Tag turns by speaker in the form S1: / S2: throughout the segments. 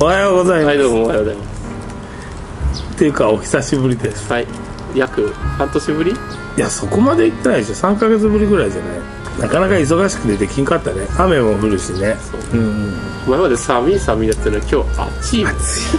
S1: おはようございます。
S2: はい、どうもおはようございます。
S1: っていうかお久しぶりです。
S2: はい、約半年ぶり。
S1: いや、そこまで行ったないでしょ。3ヶ月ぶりぐらいじゃない。なかなか忙しくてできんかったね。雨も降るしね。
S2: そう、前まで寒いだったのに今日暑い。
S1: 暑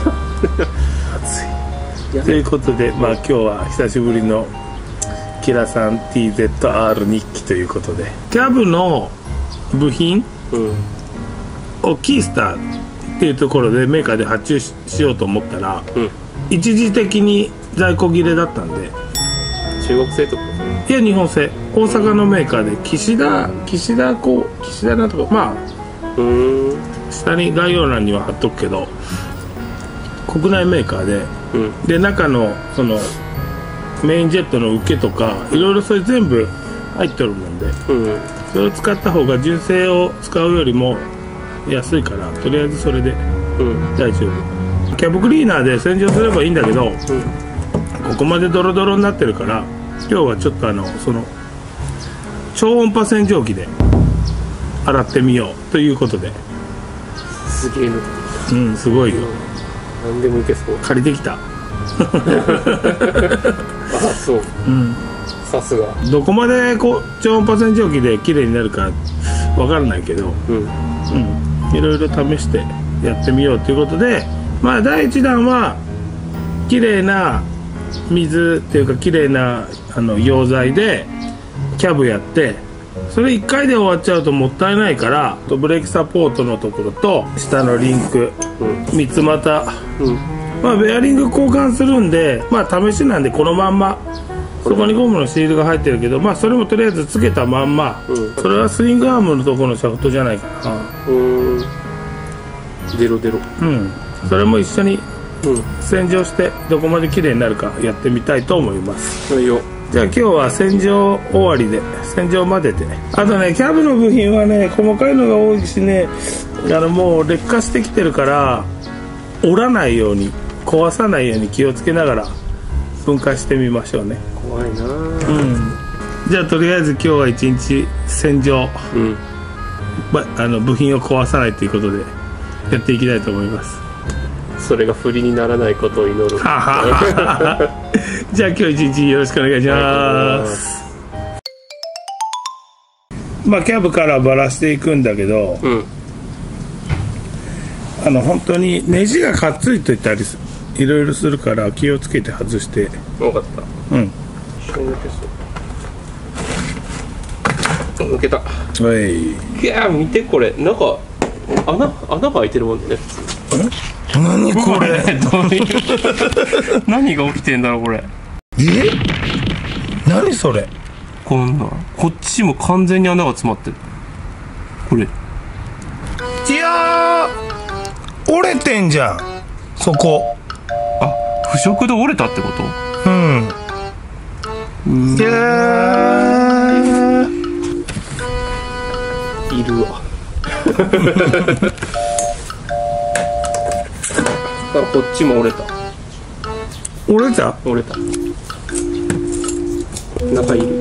S1: いということで、まあ今日は久しぶりのキラさん TZR 日記ということで、キャブの部品をキースターっていうところでメーカーで発注 しようと思ったら、一時的に在庫切れだったんで。
S2: 中国製とか？
S1: いや、日本製。大阪のメーカーで岸田なんとか、まあ下に概要欄には貼っとくけど、国内メーカーで、で中のそのメインジェットの受けとかいろいろそれ全部入っとるもんで、それを使った方が純正を使うよりも安いから、とりあえずそれで大丈夫。キャブクリーナーで洗浄すればいいんだけど、ここまでドロドロになってるから、今日はちょっとその超音波洗浄機で洗ってみようということで。
S2: すげえの。
S1: すごいよ。
S2: 何でもいけそう。
S1: 借りてきた。
S2: あ、そう。さすが。
S1: どこまで超音波洗浄機で綺麗になるかわからないけど、いろいろ試してやってみようということで、まあ第1弾は綺麗な水っていうか綺麗な溶剤でキャブやって、それ1回で終わっちゃうともったいないから、ブレーキサポートのところと下のリンク、三つ股、まあベアリング交換するんで、まあ試しなんでこのまんま、そこにゴムのシールが入ってるけど、まあそれもとりあえずつけたまんま、それはスイングアームのところのシャフトじゃないかな。
S2: デロデロ。
S1: それも一緒に洗浄してどこまで綺麗になるかやってみたいと思います。
S2: はいよ。
S1: じゃあ今日は洗浄終わりで、洗浄までで、あとねキャブの部品はね細かいのが多いしね、もう劣化してきてるから折らないように、壊さないように気をつけながら分解してみましょうね。
S2: 怖いな。
S1: じゃあとりあえず今日は一日洗浄、部品を壊さないということでやっていきたいと思います。
S2: それが不利にならないことを祈る。じゃ
S1: あ今日一日よろしくお願いします。まあキャブからバラしていくんだけど、本当にネジがかっついといたりいろいろするから気をつけて外して。
S2: 分かった。抜けた。いや見てこれ、なんか穴が開いてるもんね。
S1: 何これ。
S2: 何が起きてんだろうこれ。
S1: 何それ。
S2: こっちも完全に穴が詰まってる。これ。い
S1: やー、折れてんじゃんそこ。
S2: あ、腐食で折れたってこと？
S1: いやー、
S2: いるわ。こっちも折れた。
S1: 折れた。
S2: 中いる。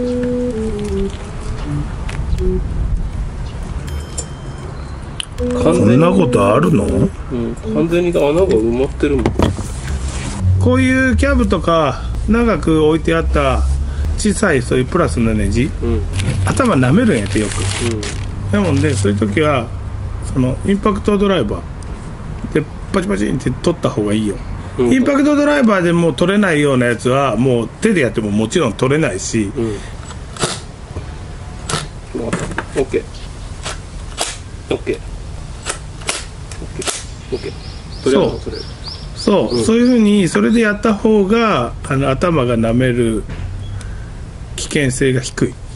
S1: こんなことあるの？
S2: 完全に穴が埋まってるもん。
S1: こういうキャブとか長く置いてあった小さいそういうプラスのネジ、頭舐めるんやってよく。なのでそういう時はそのインパクトドライバーでパチパチって取った方がいいよ。インパクトドライバーでもう取れないようなやつはもう手でやってももちろん取れないし。
S2: OK。
S1: そういうふうにそれでやった方が頭が舐める危険性が低い。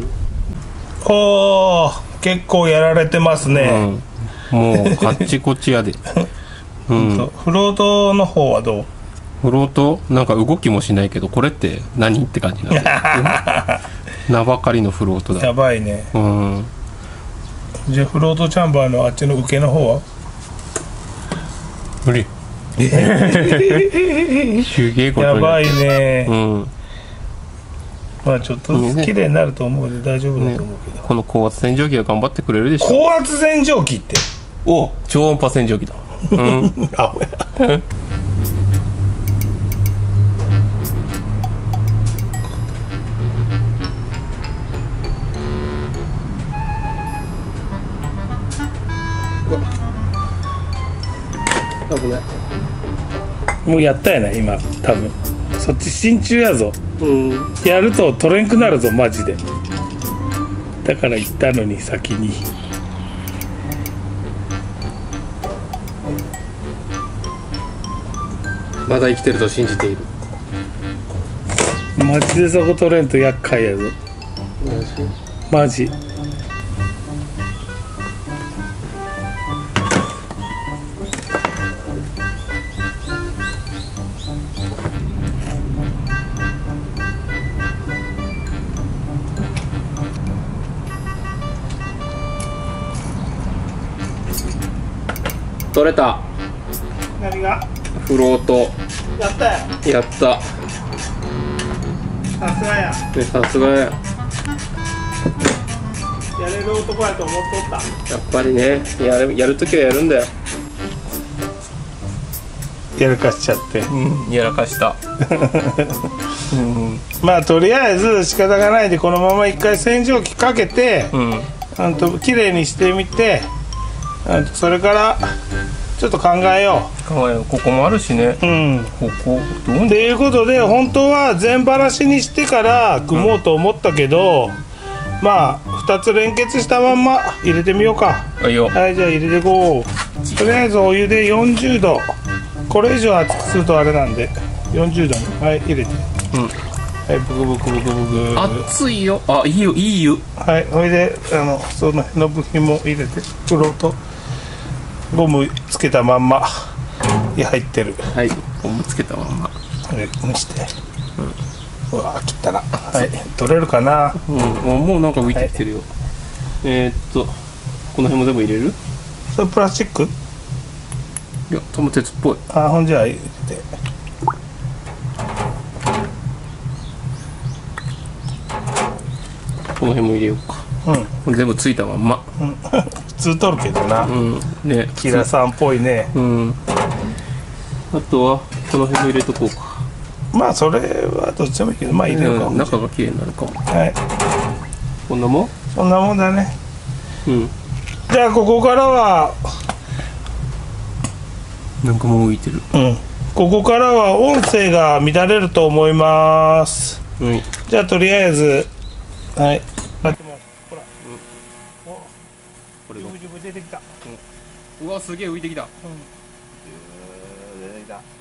S1: 結構やられてますね。
S2: もうカッチコチやで。フ
S1: ロートの方はどう？
S2: フロートなんか動きもしないけど、これって何って感じなんだ。名ばかりのフロートだ。
S1: やばいね。じゃあフロートチャンバーのあっちの受けの方は
S2: 無理。すげえこと
S1: やばいね。
S2: ま
S1: あちょっとずつ綺麗になると思うので大丈夫だと思うけど、
S2: この高圧洗浄機が頑張ってくれるでしょ。
S1: 高圧洗浄機って
S2: 超音波洗浄機だ。
S1: アホや。
S2: 危ない。
S1: もうやったやな今多分。そっち真鍮やぞ。
S2: うん。
S1: やると取れんくなるぞマジで。だから言ったのに先に。
S2: まだ生きてると信じている。
S1: マジでそこ取れんと厄介やぞ。マジ。
S2: 取れた。
S1: 何が？
S2: フロート。
S1: やったよ。
S2: やった。
S1: さすがや。
S2: さすがや。や
S1: やれる男やと思っとった。
S2: っぱりね、やるときはやるんだよ。
S1: やらかしちゃって。
S2: やらかした。
S1: まあとりあえず仕方がないでこのまま一回洗浄機かけて、綺麗にしてみて、それからちょっと考えよ
S2: ここもあるしね。ここどう
S1: う。ということで本当は全ばらしにしてから組もうと思ったけど、まあ2つ連結したまんま入れてみようか。
S2: いいよ。
S1: はい、じゃあ入れていこう。とりあえずお湯で40度、これ以上熱くするとあれなんで40度に、はい、入れて、はい、ブクブクブクブク。
S2: 熱いよ。あ、いいよ、いいよ。
S1: はい、それでその辺の部品も入れて、フロートゴムつけたまんま入ってる。
S2: はい、ゴムつけたまんま。
S1: 蒸して、うわ切ったな。はい、取れるかな。
S2: もうなんか浮いてきてるよ。この辺も全部入れる？
S1: それプラスチック？
S2: いや、多分鉄っぽい。
S1: あ、ほんじゃ入れて。
S2: この辺も入れようか。これ全部ついたまんま。
S1: 普通取るけどな。
S2: ね、
S1: キラさんっぽいね。
S2: あとはこの辺も入れとこうか。
S1: まあそれはどっちでもいいけど、まあ入れるか。
S2: 中が綺麗になるかも。
S1: はい。
S2: こんなもん？
S1: そんなもんだね。じゃあここからは
S2: なんかもう浮いてる。
S1: ここからは音声が乱れると思います。じゃあとりあえず、はい。やってます。ほら。これジュブジュブ出てきた。
S2: うわ、すげえ浮いてきた。
S1: 出てきた。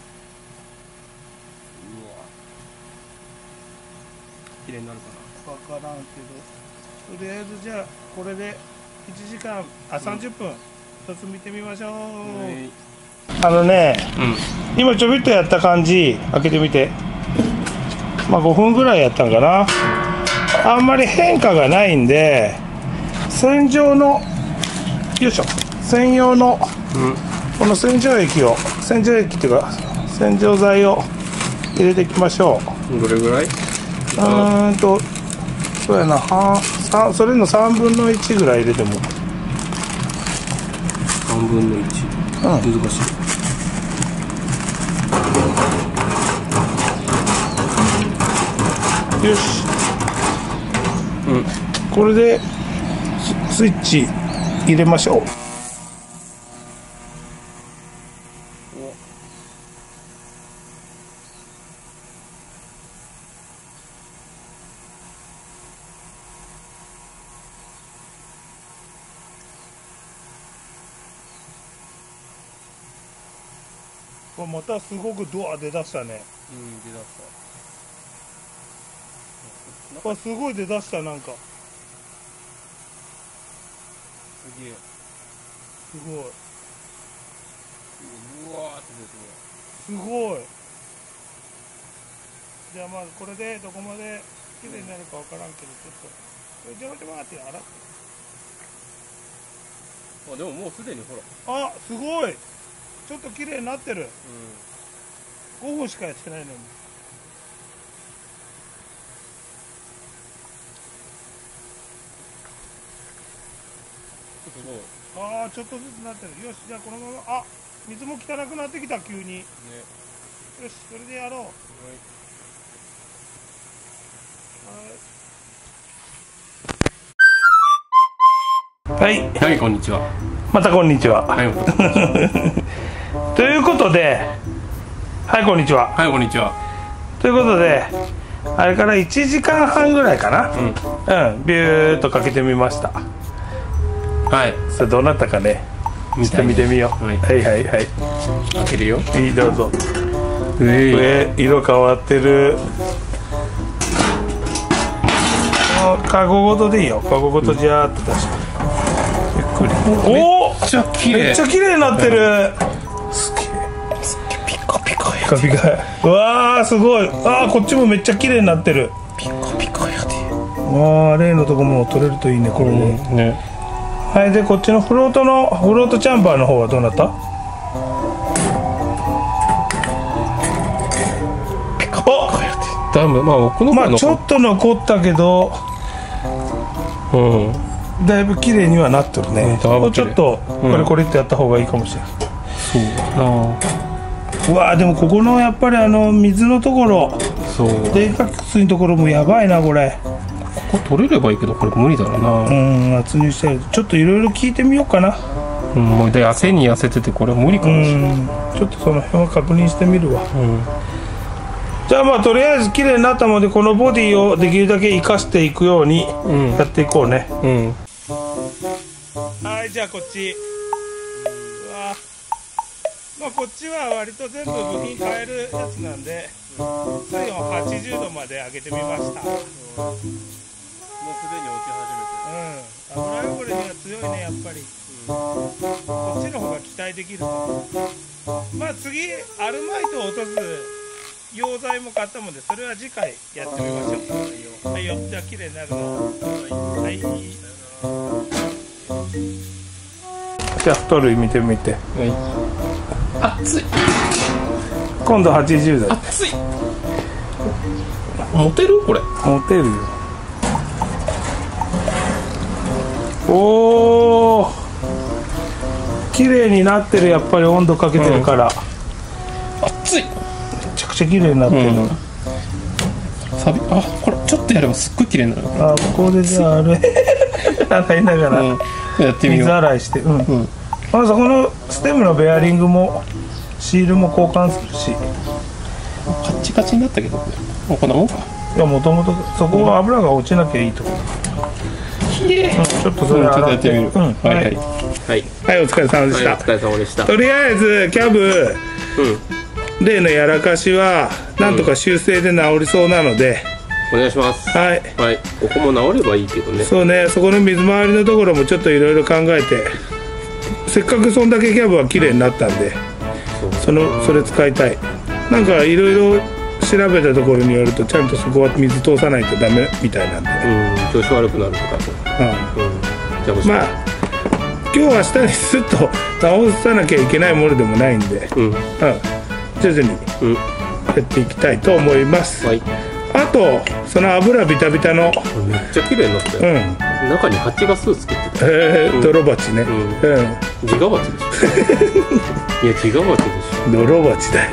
S2: 綺麗になるか
S1: な。わからんけど、とりあえずじゃあこれで1時間30分一つ見てみましょう。今ちょびっとやった感じ開けてみて。まあ5分ぐらいやったんかな。あんまり変化がないんで、洗浄のよいしょ、専用のこの洗浄液っていうか洗浄剤を入れていきましょう。
S2: どれぐらい？
S1: そうやな、それの3分の1ぐらい入れても。
S2: 3分の1。難しい。
S1: よし。これでスイッチ入れましょう。またすごくドア出だしたね。
S2: 出だした。
S1: すごい出だした。なんか
S2: すげえ。
S1: すごい。
S2: うわーって
S1: 出てる。すごい。じゃあまずこれでどこまで綺麗になるかわからんけど、ちょっとこれジャバジャバって洗って。
S2: でももうすでにほら。
S1: あ、すごい。ちょっと綺麗になってる。5分しかやってないのに。
S2: すごい。
S1: ちょっとずつなってる。よし、じゃあこのまま、 水も汚くなってきた急に、ね、よしそれでやろう。はい、
S2: はい、こんにちは。
S1: またこんにちは。
S2: はい、
S1: ということで、はい、こんにちは。
S2: はい、こんにちは。
S1: ということで、あれから1時間半ぐらいかな、ビューっとかけてみました。はい、それどうなったかね、ちょっと見てみよう。はいはいはいはい、
S2: 開けるよ。
S1: いい、どうぞ。上、色変わってる。カゴごとでいいよ。カゴごとじゃーっと出して、ゆっくり。おお、めっちゃ綺麗、めっちゃ綺麗になってる。すげえ、ピカピカや。ピカピカ。うわー、すごい。あー、こっちもめっちゃ綺麗になってる。ピカピカやで。わー、例のとこも取れるといいね、これね。はい、でこっちのフロートチャンバーの方はどうなった？ピカピカやで。
S2: だいぶ、まあ奥の方
S1: ちょっと残ったけど、だいぶ綺麗にはなってるね。もうちょっとこれってやった方がいいかもしれない。そうだな。うわー、でもここのやっぱり水のところ、冷却水のところもやばいなこれ。
S2: ここ取れればいいけどこれ無理だろうな。
S1: 圧入してる。ちょっといろいろ聞いてみようかな。
S2: もうで痩せててこれ無理かもしれない。
S1: ちょっとその辺は確認してみるわ。じゃあまあとりあえず綺麗になったので、このボディをできるだけ生かしていくようにやっていこうね。はい、じゃあこっち。うわ、まあこっちは割と全部部品変えるやつなんで、水温80度まで上げてみました。もうすでに落ち始めてる。油汚れには強いね、やっぱり。こっちの方が期待できる。まあ次アルマイトを落とす溶剤も買ったもんで、それは次回やってみましょう。はいよ、じゃあ綺麗になるの。はい、じゃあ太る見てみて。熱い。今度80度。
S2: 熱い。持てる？これ
S1: 持てるよ。おお、綺麗になってる。やっぱり温度かけてるから、
S2: 熱い。
S1: めちゃくちゃ綺麗になってる。
S2: これちょっとやればすっごい綺麗になる。
S1: ここでじゃあ洗いながら
S2: やってみよう。
S1: 水洗いして、そこのステムのベアリングもシールも交換するし。
S2: カッチカチになったけど、もうこんなもんか。
S1: いや、もともとそこは油が落ちなきゃいいところ。ちょっとそれ洗ってみる。はい、お疲れ様でした。
S2: お疲れ様でした。
S1: とりあえずキャブ例のやらかしはなんとか修正で治りそうなので、
S2: お願いします。はい、ここも治ればいいけどね。
S1: そうね、そこの水回りのところもちょっといろいろ考えて、せっかくそんだけキャブは綺麗になったんで、それ使いたい。なんかいろいろ調べたところによると、ちゃんとそこは水通さないとダメみたいなんで、
S2: 調子悪くなるとか。
S1: まあ今日明日にスッと直さなきゃいけないものでもないんで、徐々にやっていきたいと思います。あとその油ビタビタの
S2: めっちゃ綺麗になったよ。中に蜂が巣作ってた。
S1: 泥鉢ね。
S2: ジガバチでしょ。いや、ジガバチでしょ。
S1: 泥鉢だよ。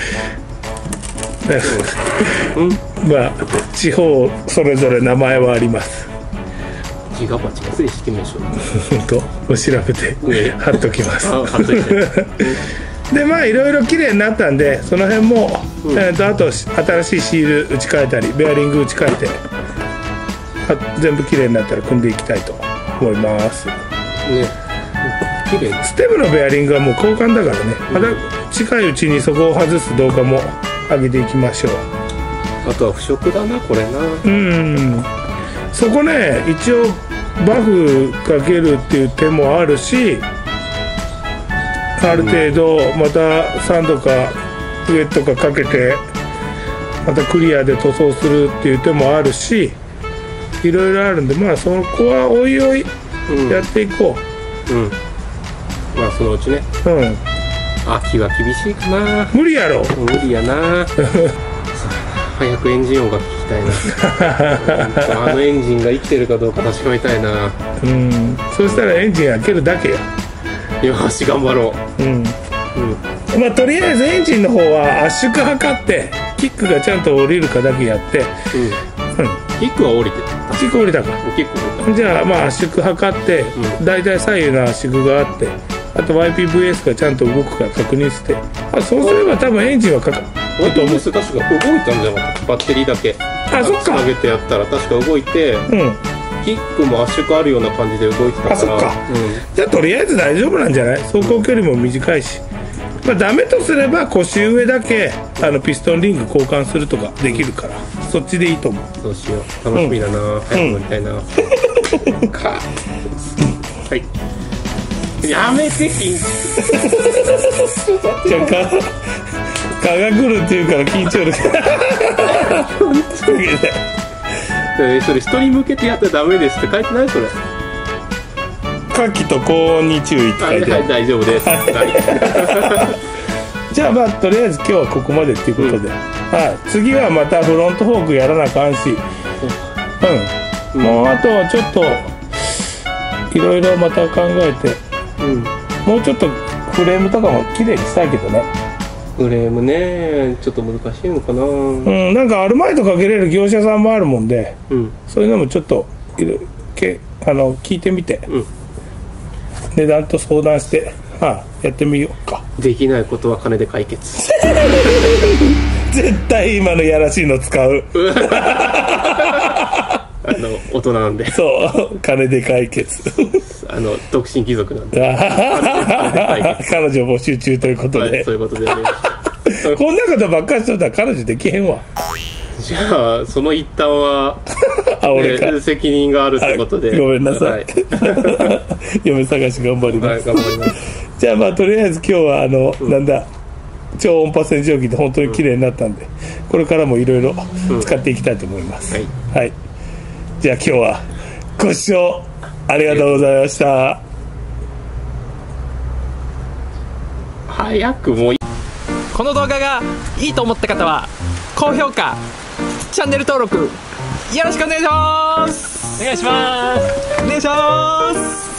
S1: まあ地方それぞれ名前はあります。
S2: ジガバチが正式名称。
S1: お調べて貼っときます。でまあいろいろ綺麗になったんで、その辺もあと新しいシール打ち替えたりベアリング打ち替えて全部綺麗になったら組んでいきたいと思います。綺麗。ステムのベアリングはもう交換だからね。また近いうちにそこを外す動画も上げていきましょう。
S2: あとは腐食だなこれな。
S1: そこね、一応バフかけるっていう手もあるし、ある程度またサンドかウエットかかけてまたクリアで塗装するっていう手もあるし、いろいろあるんで、まあそこはおいおいやっていこう。
S2: まあそのうちね。秋は厳しいかな。無理やろ。無理やな。早くエンジン音が聞きたいな。あのエンジンが生きてるかどうか確かめたいな。
S1: そうしたらエンジン開けるだけや。
S2: よし頑張ろう。
S1: まあとりあえずエンジンの方は圧縮測ってキックがちゃんと降りるかだけやって、
S2: キックは降りてた。
S1: キック降りたか。
S2: キック降りた。
S1: じゃあまあ圧縮測って、大体左右の圧縮があって、あと YPVS がちゃんと動くか確認して、そうすれば多分エンジンはかかると思う。
S2: YPVS 確か動いたんじゃなかった。バッテリーだけ
S1: そっか
S2: つなげてやったら確か動いて、キックも圧縮あるような感じで動いてたから。
S1: そっか、じゃあとりあえず大丈夫なんじゃない。走行距離も短いし、まあダメとすれば腰上だけピストンリング交換するとかできるから、そっちでいいと思う。
S2: そうしよう。楽しみだな、早く乗りたいな。はい、やめて緊張。蚊が来るっていうから緊張力。それ人に向けてやったらダメですって書いてない？それ
S1: 火気と高温に注意って書いてある。
S2: 大丈夫です。
S1: じゃあまあとりあえず今日はここまでっていうことで、次はまたフロントフォークやらなあかんし、もうあとはちょっといろいろまた考えて、もうちょっとフレームとかも綺麗にしたいけどね。
S2: フレームね、ちょっと難しいのかな。
S1: なんかアルマイトかけれる業者さんもあるもんで、そういうのもちょっと聞いてみて、値段と相談して、やってみようか。
S2: できないことは金で解決。
S1: 絶対今のやらしいの使う。
S2: 大人なんで。
S1: そう金で解決。
S2: 独身貴族なんで。
S1: 彼女募集中ということで、
S2: そういうことでね。
S1: こんなことばっかりしとったら彼女できへんわ。
S2: じゃあその一端は
S1: 俺か
S2: 責任があるってことで、
S1: ごめんなさい。嫁探し頑張ります。
S2: 頑張ります。
S1: じゃあまあとりあえず今日はなんだ、超音波洗浄機で本当に綺麗になったんで、これからもいろいろ使っていきたいと思います。はい。じゃあ今日はご視聴ありがとうございました。
S2: 早くもう
S3: この動画がいいと思った方は高評価、チャンネル登録よろしくお願いします。
S2: お願いします。
S3: お願いします。